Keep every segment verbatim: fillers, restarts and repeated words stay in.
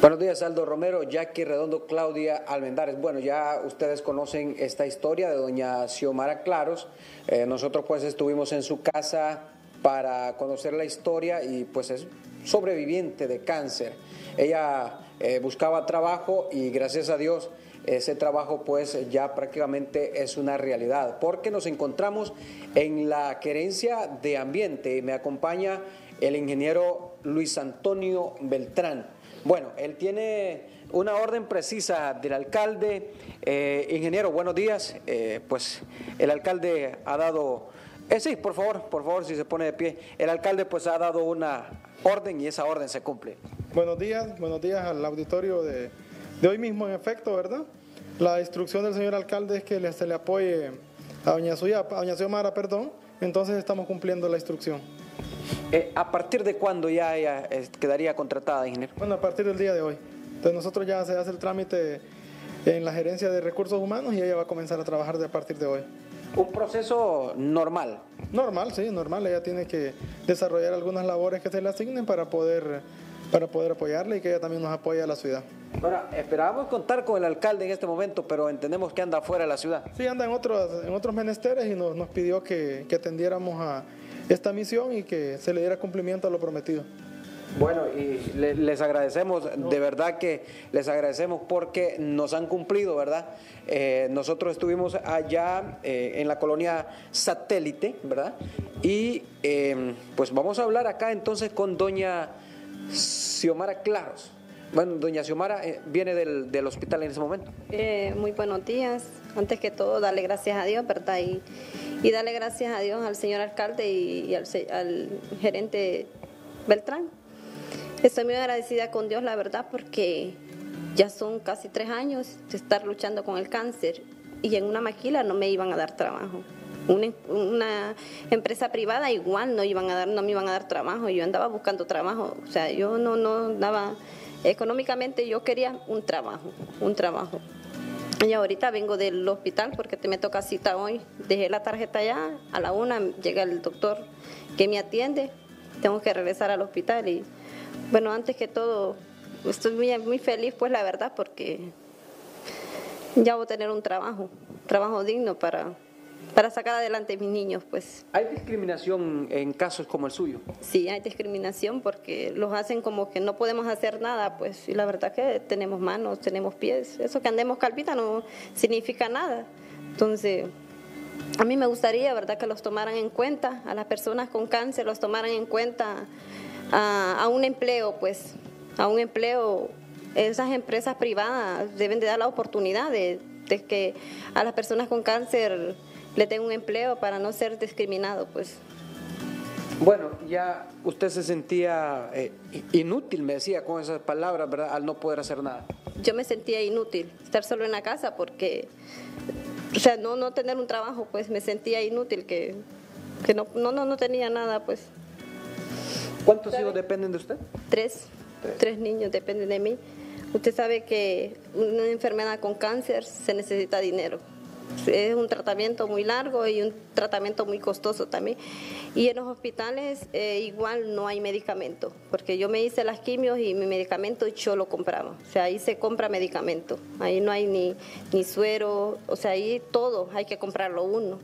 Buenos días, Aldo Romero, Jackie Redondo, Claudia Almendares. Bueno, ya ustedes conocen esta historia de doña Xiomara Claros. Eh, nosotros pues estuvimos en su casa para conocer la historia y pues es sobreviviente de cáncer. Ella eh, buscaba trabajo y gracias a Dios ese trabajo pues ya prácticamente es una realidad, porque nos encontramos en la Gerencia de Ambiente y me acompaña el ingeniero Luis Antonio Beltrán. Bueno, él tiene una orden precisa del alcalde. Eh, ingeniero, buenos días. Eh, pues el alcalde ha dado, eh, sí, por favor, por favor, si se pone de pie. El alcalde pues ha dado una orden y esa orden se cumple. Buenos días, buenos días al auditorio de, de hoy mismo, en efecto, ¿verdad? La instrucción del señor alcalde es que le, se le apoye a doña, Suya, a doña Xiomara, perdón, entonces estamos cumpliendo la instrucción. Eh, ¿A partir de cuándo ya ella eh, quedaría contratada, ingeniero? Bueno, a partir del día de hoy. Entonces nosotros ya se hace el trámite en la Gerencia de Recursos Humanos y ella va a comenzar a trabajar de a partir de hoy. Un proceso normal. Normal, sí, normal. Ella tiene que desarrollar algunas labores que se le asignen para poder, para poder apoyarle y que ella también nos apoye a la ciudad. Ahora, esperábamos contar con el alcalde en este momento, pero entendemos que anda fuera de la ciudad. Sí, anda en otros, en otros menesteres y nos, nos pidió que, que atendiéramos a esta misión y que se le diera cumplimiento a lo prometido. Bueno, y le, les agradecemos, no. de verdad que les agradecemos porque nos han cumplido, ¿verdad? Eh, nosotros estuvimos allá eh, en la colonia Satélite, ¿verdad? Y eh, pues vamos a hablar acá entonces con doña Xiomara Claros. Bueno, doña Xiomara eh, viene del, del hospital en ese momento. Eh, muy buenos días. Antes que todo, darle gracias a Dios, ¿verdad? Y, y darle gracias a Dios al señor alcalde y, y al, al gerente Beltrán. Estoy muy agradecida con Dios, la verdad, porque ya son casi tres años de estar luchando con el cáncer y en una maquila no me iban a dar trabajo. Una, una empresa privada igual no, iban a dar, no me iban a dar trabajo. Yo andaba buscando trabajo. O sea, yo no, no daba... Económicamente yo quería un trabajo, un trabajo. Y ahorita vengo del hospital porque te me toca cita hoy. Dejé la tarjeta allá, a la una llega el doctor que me atiende. Tengo que regresar al hospital y bueno, antes que todo estoy muy, muy feliz pues la verdad porque ya voy a tener un trabajo, trabajo digno para... para sacar adelante a mis niños, pues. ¿Hay discriminación en casos como el suyo? Sí, hay discriminación porque los hacen como que no podemos hacer nada, pues, y la verdad que tenemos manos, tenemos pies, eso que andemos calvita no significa nada. Entonces, a mí me gustaría, ¿verdad?, que los tomaran en cuenta, a las personas con cáncer los tomaran en cuenta a, a un empleo, pues, a un empleo. Esas empresas privadas deben de dar la oportunidad de, de que a las personas con cáncer le tengo un empleo para no ser discriminado, pues. Bueno, ya usted se sentía eh, inútil, me decía con esas palabras, ¿verdad?, al no poder hacer nada. Yo me sentía inútil, estar solo en la casa porque, o sea, no, no tener un trabajo, pues me sentía inútil, que, que no, no, no, no tenía nada, pues. ¿Cuántos hijos dependen de usted? Tres, tres, tres niños dependen de mí. Usted sabe que una enfermedad con cáncer se necesita dinero. Es un tratamiento muy largo y un tratamiento muy costoso también. Y en los hospitales eh, igual no hay medicamento, porque yo me hice las quimios y mi medicamento yo lo compraba. O sea, ahí se compra medicamento. Ahí no hay ni, ni suero, o sea, ahí todo hay que comprarlo uno.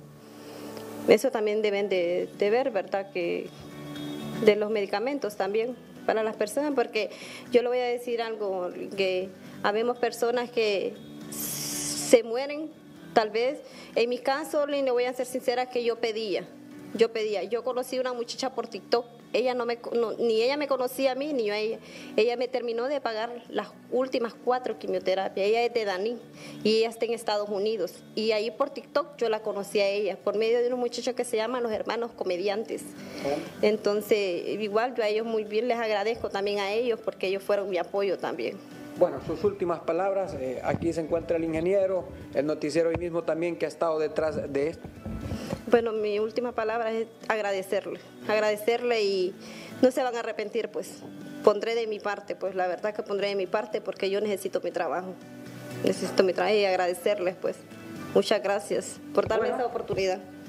Eso también deben de, de ver, ¿verdad? Que de los medicamentos también para las personas, porque yo le voy a decir algo, que habemos personas que se mueren. Tal vez, en mi caso, le voy a ser sincera, que yo pedía, yo pedía, yo conocí a una muchacha por TikTok, ella no me, no, ni ella me conocía a mí, ni yo a ella, ella me terminó de pagar las últimas cuatro quimioterapias, ella es de Daní, y ella está en Estados Unidos, y ahí por TikTok yo la conocí a ella, por medio de unos muchachos que se llaman los hermanos comediantes. Entonces, igual yo a ellos muy bien les agradezco también a ellos, porque ellos fueron mi apoyo también. Bueno, sus últimas palabras, eh, aquí se encuentra el ingeniero, el noticiero hoy mismo también que ha estado detrás de esto. Bueno, mi última palabra es agradecerle, agradecerle y no se van a arrepentir, pues pondré de mi parte, pues la verdad que pondré de mi parte porque yo necesito mi trabajo, necesito mi trabajo y agradecerles, pues muchas gracias por darme bueno, esta oportunidad.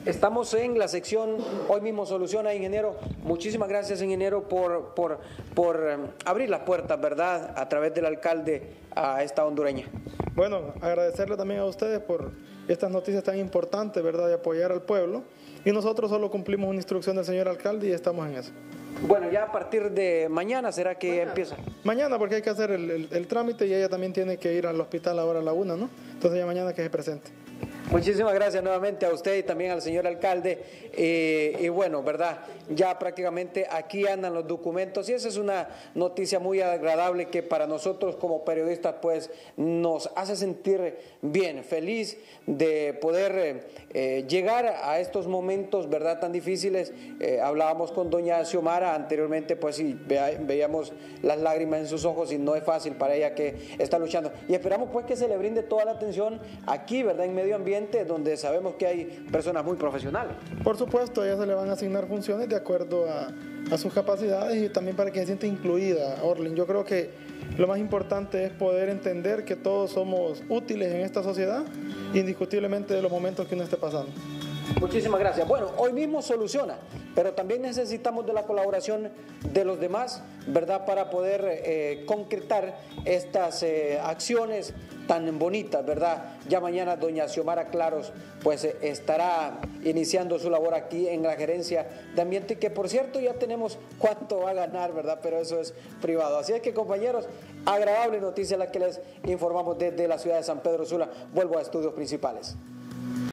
Estamos en la sección Hoy Mismo Soluciona, ingeniero. Muchísimas gracias, ingeniero, por, por, por um, abrir las puertas, ¿verdad?, a través del alcalde a esta hondureña. Bueno, agradecerle también a ustedes por estas noticias tan importantes, ¿verdad?, de apoyar al pueblo. Y nosotros solo cumplimos una instrucción del señor alcalde y estamos en eso. Bueno, ya a partir de mañana, ¿será que mañana. empieza? Mañana, porque hay que hacer el, el, el trámite y ella también tiene que ir al hospital ahora a la una, ¿no? Entonces ya mañana que se presente. Muchísimas gracias nuevamente a usted y también al señor alcalde. Eh, y bueno, ¿verdad? Ya prácticamente aquí andan los documentos y esa es una noticia muy agradable que para nosotros como periodistas pues nos hace sentir bien, feliz de poder eh, llegar a estos momentos, ¿verdad?, tan difíciles. Eh, hablábamos con doña Xiomara anteriormente, pues sí, ve, veíamos las lágrimas en sus ojos y no es fácil para ella que está luchando. Y esperamos pues que se le brinde toda la atención aquí, ¿verdad?, en Medio Ambiente, donde sabemos que hay personas muy profesionales. Por supuesto, a ella se le van a asignar funciones de acuerdo a, a sus capacidades y también para que se sienta incluida, Orlin. Yo creo que lo más importante es poder entender que todos somos útiles en esta sociedad, indiscutiblemente de los momentos que uno esté pasando. Muchísimas gracias. Bueno, Hoy Mismo Soluciona, pero también necesitamos de la colaboración de los demás, ¿verdad?, para poder eh, concretar estas eh, acciones tan bonitas, ¿verdad? Ya mañana doña Xiomara Claros pues eh, estará iniciando su labor aquí en la gerencia de ambiente, que por cierto ya tenemos cuánto va a ganar, ¿verdad? Pero eso es privado. Así es que, compañeros, agradable noticia la que les informamos desde la ciudad de San Pedro Sula. Vuelvo a estudios principales.